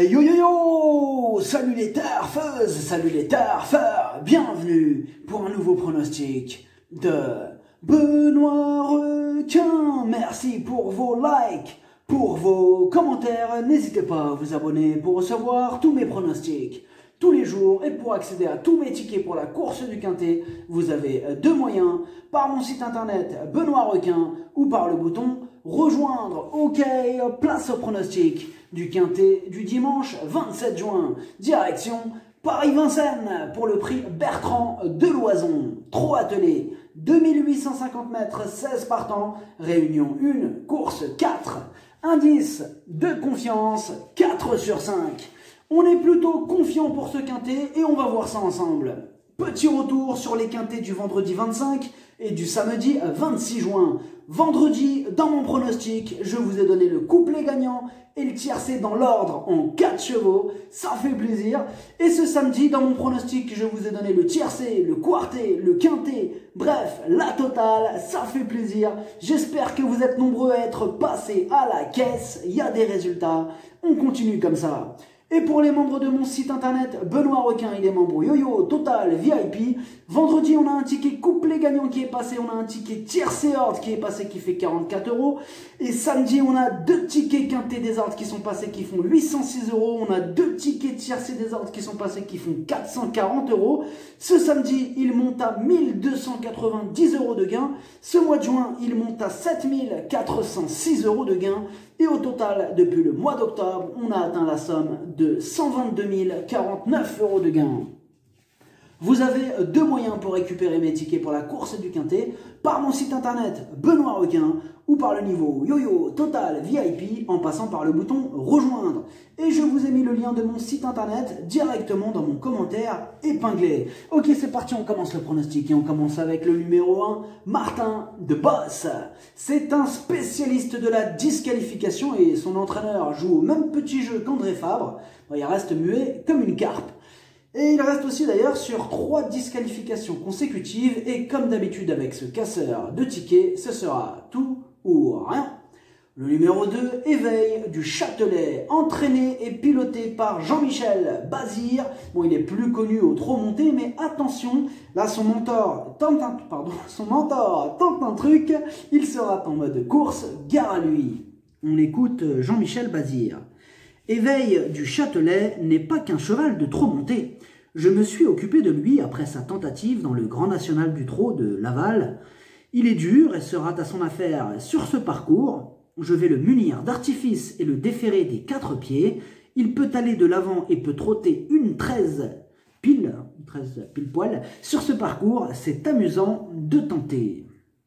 Yo yo yo! Salut les turfeuses, salut les turfeurs, bienvenue pour un nouveau pronostic de Benoît Requin. Merci pour vos likes, pour vos commentaires. N'hésitez pas à vous abonner pour recevoir tous mes pronostics tous les jours. Et pour accéder à tous mes tickets pour la course du Quintet, vous avez deux moyens, par mon site internet Benoît Requin ou par le bouton rejoindre. Ok, place au pronostic du Quintet du dimanche 27 juin. Direction Paris-Vincennes pour le prix Bertrand de Loison. Trot attelé, 2850 mètres, 16 partants, réunion 1, course 4. Indice de confiance, 4 sur 5. On est plutôt confiant pour ce Quintet et on va voir ça ensemble. Petit retour sur les Quintets du vendredi 25 et du samedi 26 juin. Vendredi, dans mon pronostic, je vous ai donné le couplet gagnant et le tiercé dans l'ordre en 4 chevaux. Ça fait plaisir. Et ce samedi, dans mon pronostic, je vous ai donné le tiercé, le quartet, le quintet. Bref, la totale, ça fait plaisir. J'espère que vous êtes nombreux à être passés à la caisse. Il y a des résultats. On continue comme ça. Et pour les membres de mon site internet, Benoît Requin, il est membre Yo-Yo, Total, VIP. Vendredi, on a un ticket couplet gagnant qui est passé, on a un ticket tiercé ordre qui est passé qui fait 44 €. Et samedi, on a deux tickets quintés des ordres qui sont passés qui font 806 €. On a deux tickets tiercés des ordres qui sont passés qui font 440 €. Ce samedi, il monte à 1290 € de gain. Ce mois de juin, il monte à 7406 € de gain. Et au total, depuis le mois d'octobre, on a atteint la somme de 122 049 € de gain. Vous avez deux moyens pour récupérer mes tickets pour la course du Quintet, par mon site internet Benoît Requin ou par le niveau Yo-Yo, Total, VIP en passant par le bouton rejoindre. Et je vous ai mis le lien de mon site internet directement dans mon commentaire épinglé. Ok, c'est parti, on commence le pronostic et on commence avec le numéro 1, Martin de Boss. C'est un spécialiste de la disqualification et son entraîneur joue au même petit jeu qu'André Fabre. Il reste muet comme une carpe. Et il reste aussi d'ailleurs sur 3 disqualifications consécutives et comme d'habitude avec ce casseur de tickets, ce sera tout ou rien. Le numéro 2, Éveil du Châtelet, entraîné et piloté par Jean-Michel Bazir. Bon, il est plus connu au trot monté, mais attention, là son mentor tente un truc, il sera en mode course, gare à lui. On écoute Jean-Michel Bazir. Éveil du Châtelet n'est pas qu'un cheval de trot monté. Je me suis occupé de lui après sa tentative dans le Grand National du Trot de Laval. Il est dur et se rate à son affaire sur ce parcours. Je vais le munir d'artifice et le déférer des 4 pieds. Il peut aller de l'avant et peut trotter une 13 pile poil. Sur ce parcours, c'est amusant de tenter.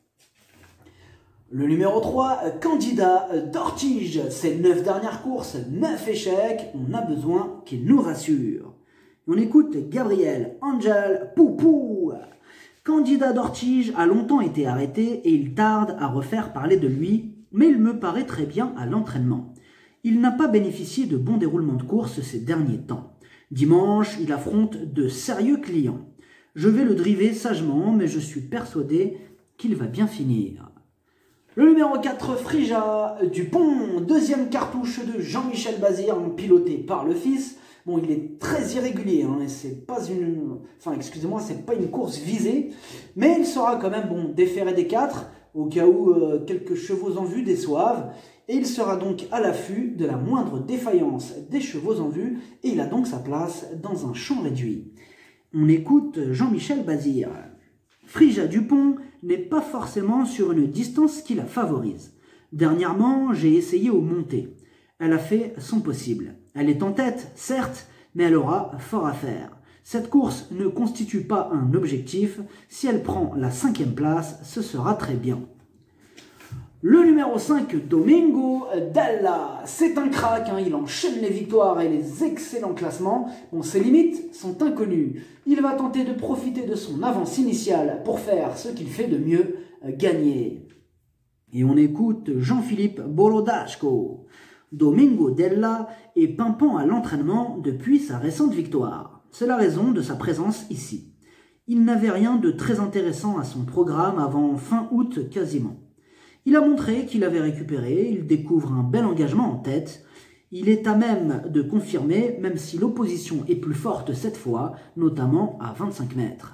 Le numéro 3, Candidat d'Ortige. Ses 9 dernières courses, 9 échecs. On a besoin qu'il nous rassure. On écoute Gabriel Angel Poupou. Candidat d'Ortige a longtemps été arrêté et il tarde à refaire parler de lui, mais il me paraît très bien à l'entraînement. Il n'a pas bénéficié de bons déroulements de course ces derniers temps. Dimanche, il affronte de sérieux clients. Je vais le driver sagement, mais je suis persuadé qu'il va bien finir. Le numéro 4, Frija Dupont, deuxième cartouche de Jean-Michel Bazir, piloté par le fils. Bon, il est très irrégulier, hein, c'est pas c'est pas une course visée, mais il sera quand même bon déféré des 4, au cas où quelques chevaux en vue déçoivent, et il sera donc à l'affût de la moindre défaillance des chevaux en vue, et il a donc sa place dans un champ réduit. On écoute Jean-Michel Bazir. Frija Dupont n'est pas forcément sur une distance qui la favorise. Dernièrement, j'ai essayé au monté. Elle a fait son possible. Elle est en tête, certes, mais elle aura fort à faire. Cette course ne constitue pas un objectif. Si elle prend la 5e place, ce sera très bien. Le numéro 5, Domingo Della. C'est un crack, hein, il enchaîne les victoires et les excellents classements. Bon, ses limites sont inconnues. Il va tenter de profiter de son avance initiale pour faire ce qu'il fait de mieux, gagner. Et on écoute Jean-Philippe Bolodashko. Domingo Della est pimpant à l'entraînement depuis sa récente victoire. C'est la raison de sa présence ici. Il n'avait rien de très intéressant à son programme avant fin août quasiment. Il a montré qu'il avait récupéré, il découvre un bel engagement en tête. Il est à même de confirmer, même si l'opposition est plus forte cette fois, notamment à 25 mètres.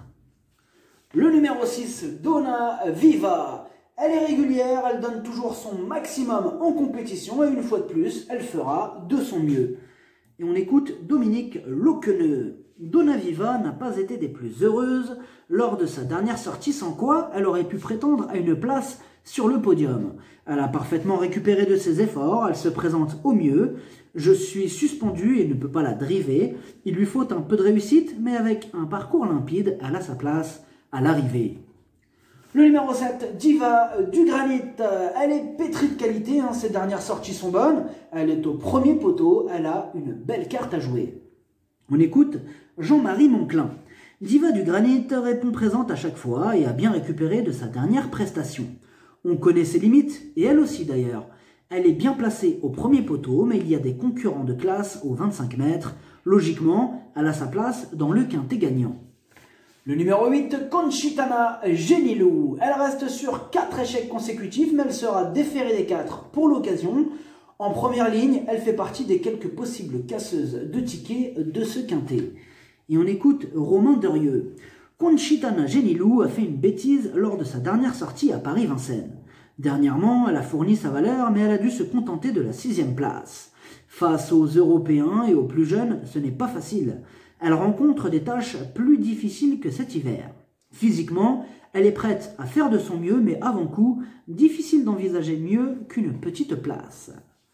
Le numéro 6, Donna Viva. Elle est régulière, elle donne toujours son maximum en compétition et une fois de plus, elle fera de son mieux. Et on écoute Dominique Loqueneux. Donna Viva n'a pas été des plus heureuses lors de sa dernière sortie, sans quoi elle aurait pu prétendre à une place sur le podium. Elle a parfaitement récupéré de ses efforts, elle se présente au mieux. Je suis suspendu et ne peux pas la driver. Il lui faut un peu de réussite, mais avec un parcours limpide, elle a sa place à l'arrivée. Le numéro 7, Diva du Granit. Elle est pétrie de qualité, ses dernières sorties sont bonnes. Elle est au premier poteau, elle a une belle carte à jouer. On écoute Jean-Marie Monclin. Diva du Granit répond présente à chaque fois et a bien récupéré de sa dernière prestation. On connaît ses limites, et elle aussi d'ailleurs. Elle est bien placée au premier poteau, mais il y a des concurrents de classe aux 25 mètres. Logiquement, elle a sa place dans le quintet gagnant. Le numéro 8, Conchitana Genilou. Elle reste sur 4 échecs consécutifs, mais elle sera déférée des 4 pour l'occasion. En première ligne, elle fait partie des quelques possibles casseuses de tickets de ce quintet. Et on écoute Romain Derieux. Conchitana Genilou a fait une bêtise lors de sa dernière sortie à Paris-Vincennes. Dernièrement, elle a fourni sa valeur, mais elle a dû se contenter de la 6e place. Face aux Européens et aux plus jeunes, ce n'est pas facile. Elle rencontre des tâches plus difficiles que cet hiver. Physiquement, elle est prête à faire de son mieux, mais avant coup, difficile d'envisager mieux qu'une petite place.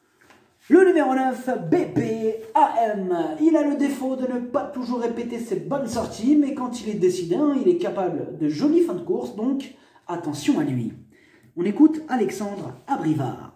Le numéro 9, BPAM. Il a le défaut de ne pas toujours répéter ses bonnes sorties, mais quand il est décidé, il est capable de jolies fins de course, donc attention à lui. On écoute Alexandre Abrivard.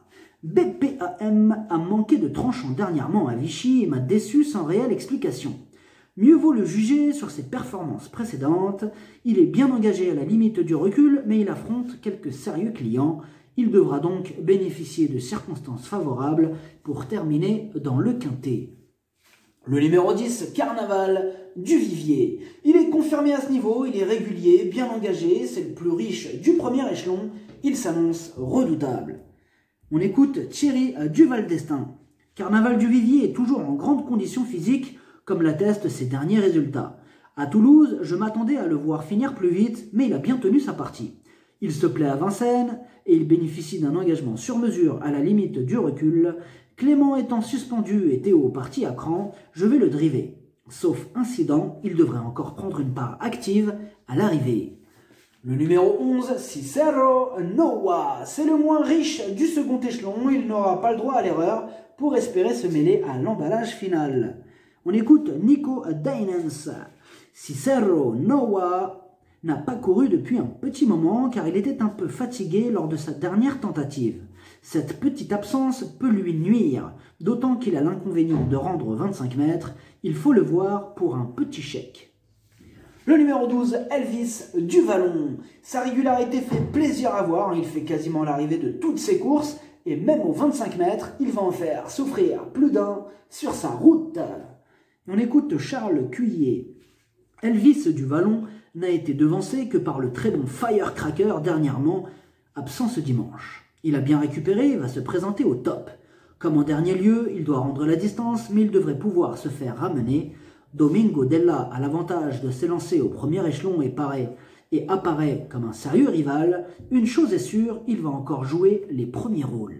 BPAM a manqué de tranchant dernièrement à Vichy et m'a déçu sans réelle explication. Mieux vaut le juger sur ses performances précédentes. Il est bien engagé à la limite du recul, mais il affronte quelques sérieux clients. Il devra donc bénéficier de circonstances favorables pour terminer dans le quintet. Le numéro 10, Carnaval du Vivier. Il est confirmé à ce niveau, il est régulier, bien engagé, c'est le plus riche du premier échelon. Il s'annonce redoutable. On écoute Thierry Duval d'Estaing. Carnaval du Vivier est toujours en grande condition physique, comme l'attestent ses derniers résultats. À Toulouse, je m'attendais à le voir finir plus vite, mais il a bien tenu sa partie. Il se plaît à Vincennes et il bénéficie d'un engagement sur mesure à la limite du recul. Clément étant suspendu et Théo parti à cran, je vais le driver. Sauf incident, il devrait encore prendre une part active à l'arrivée. Le numéro 11, Cicero Noah. C'est le moins riche du second échelon, il n'aura pas le droit à l'erreur pour espérer se mêler à l'emballage final. On écoute Nico Dainens. Cicero Noah n'a pas couru depuis un petit moment car il était un peu fatigué lors de sa dernière tentative. Cette petite absence peut lui nuire, d'autant qu'il a l'inconvénient de rendre 25 mètres. Il faut le voir pour un petit chèque. Le numéro 12, Elvis du Vallon. Sa régularité fait plaisir à voir, il fait quasiment l'arrivée de toutes ses courses et même aux 25 mètres, il va en faire souffrir plus d'un sur sa route. On écoute Charles Cuillier. Elvis du Vallon n'a été devancé que par le très bon Firecracker dernièrement, absent ce dimanche. Il a bien récupéré et va se présenter au top. Comme en dernier lieu, il doit rendre la distance, mais il devrait pouvoir se faire ramener. Domingo Della a l'avantage de s'élancer au premier échelon et apparaît comme un sérieux rival. Une chose est sûre, il va encore jouer les premiers rôles.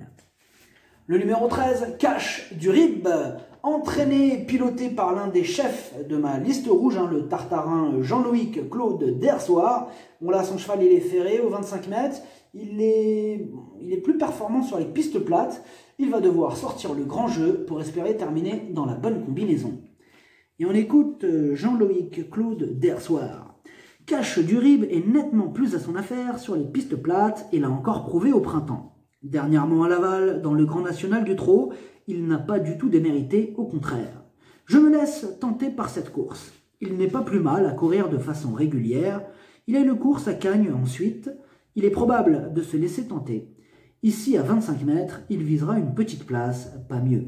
Le numéro 13, Cash du Rib. Entraîné et piloté par l'un des chefs de ma liste rouge, le tartarin Jean-Loïc Claude Dersoir. Bon là, son cheval il est ferré aux 25 mètres. Il est plus performant sur les pistes plates. Il va devoir sortir le grand jeu pour espérer terminer dans la bonne combinaison. Et on écoute Jean-Loïc Claude Dersoir. Cash du Rib est nettement plus à son affaire sur les pistes plates et l'a encore prouvé au printemps. Dernièrement à Laval, dans le Grand National du Trot, il n'a pas du tout démérité, au contraire. Je me laisse tenter par cette course. Il n'est pas plus mal à courir de façon régulière. Il a une course à Cagnes ensuite. Il est probable de se laisser tenter. Ici, à 25 mètres, il visera une petite place, pas mieux.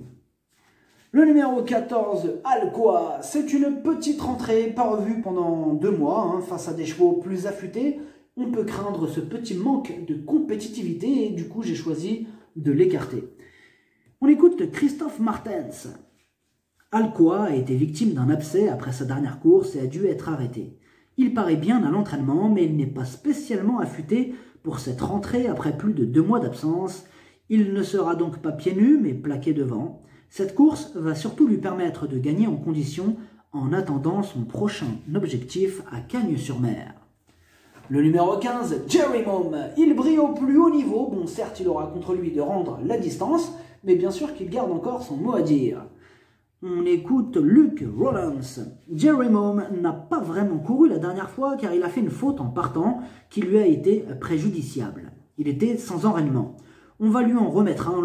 Le numéro 14, Alcoa. C'est une petite rentrée, pas revue pendant 2 mois, face à des chevaux plus affûtés. On peut craindre ce petit manque de compétitivité et du coup j'ai choisi de l'écarter. On écoute Christophe Martens. Alcoa a été victime d'un abcès après sa dernière course et a dû être arrêté. Il paraît bien à l'entraînement, mais il n'est pas spécialement affûté pour cette rentrée après plus de 2 mois d'absence. Il ne sera donc pas pieds nus, mais plaqué devant. Cette course va surtout lui permettre de gagner en condition en attendant son prochain objectif à Cagnes-sur-Mer. Le numéro 15, Jerry Mohm, il brille au plus haut niveau. Bon, certes, il aura contre lui de rendre la distance, mais bien sûr qu'il garde encore son mot à dire. On écoute Luke Rollins. Jerry Mohm n'a pas vraiment couru la dernière fois car il a fait une faute en partant qui lui a été préjudiciable. Il était sans enraînement. On va lui en remettre un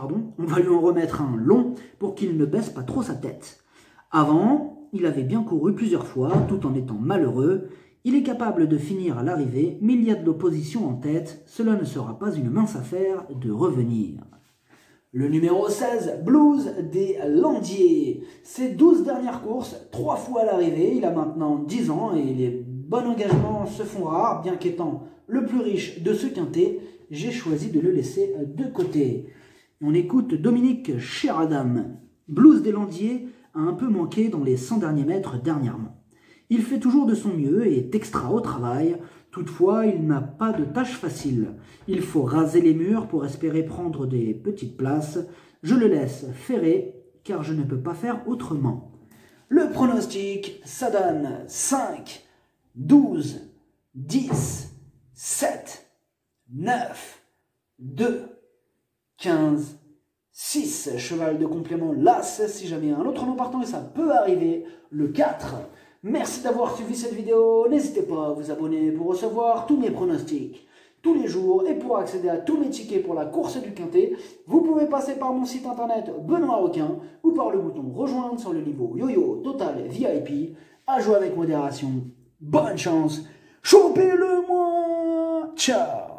long pour qu'il ne baisse pas trop sa tête. Avant, il avait bien couru plusieurs fois tout en étant malheureux. Il est capable de finir à l'arrivée, mais il y a de l'opposition en tête. Cela ne sera pas une mince affaire de revenir. Le numéro 16, Blues des Landiers. Ses 12 dernières courses, 3 fois à l'arrivée. Il a maintenant 10 ans et les bons engagements se font rares. Bien qu'étant le plus riche de ce quintet, j'ai choisi de le laisser de côté. On écoute Dominique Sheridan. Blues des Landiers a un peu manqué dans les 100 derniers mètres dernièrement. Il fait toujours de son mieux et est extra au travail. Toutefois, il n'a pas de tâche facile. Il faut raser les murs pour espérer prendre des petites places. Je le laisse ferrer, car je ne peux pas faire autrement. Le pronostic, ça donne 5, 12, 10, 7, 9, 2, 15, 6. Cheval de complément, l'As, si jamais un autre nom partant, et ça peut arriver, le 4. Merci d'avoir suivi cette vidéo, n'hésitez pas à vous abonner pour recevoir tous mes pronostics tous les jours et pour accéder à tous mes tickets pour la course du quintet, vous pouvez passer par mon site internet Benoît Requin ou par le bouton rejoindre sur le niveau YoYo Total VIP. À jouer avec modération, bonne chance, chopez-le moi, ciao.